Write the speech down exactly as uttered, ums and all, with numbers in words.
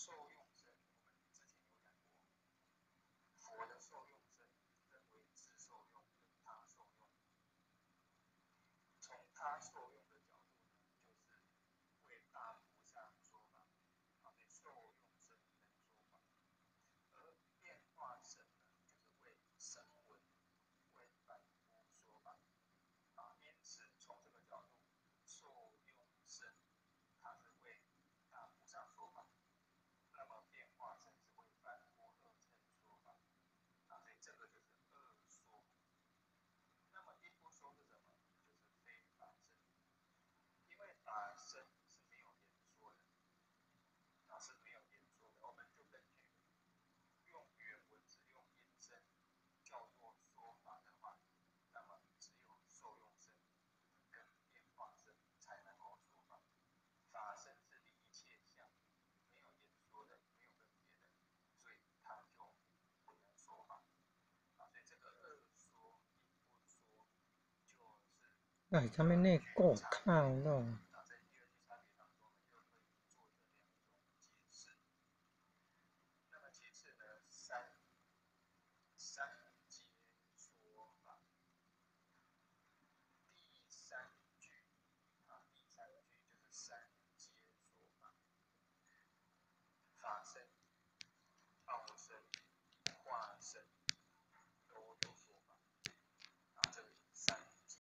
受用身，我们之前有讲过，佛的受用身分为自受用跟他受用。从他受用的角度呢，就是为大菩萨说法，啊，对受用身来说法。而变化身呢，就是为声闻、为凡夫说法。啊，因此从这个角度，受用身它是为大菩萨说法，那么变化身是为凡夫二乘说法。啊，所以这个就是二说。那么一不说是什么？就是非法身。因为法身是没有言说的，啊是没有言说的，我们就根据用原文字用音声叫做说法的话，那么只有受用身跟变化身才能够说法。法身是离一切相，没有言说的，没有分别的，所以它就不能说法。啊，所以这个二说一不说就是。 哎，他们那过ข้าวแล้ว